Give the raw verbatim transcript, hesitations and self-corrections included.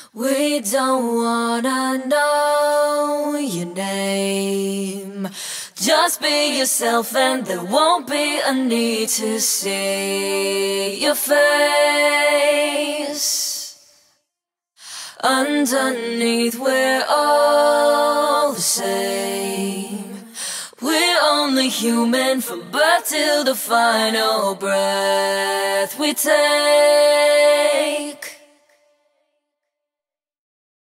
We don't wanna know your name. Just be yourself and there won't be a need to see your face. Underneath we're all the same. We're only human from birth till the final breath we take.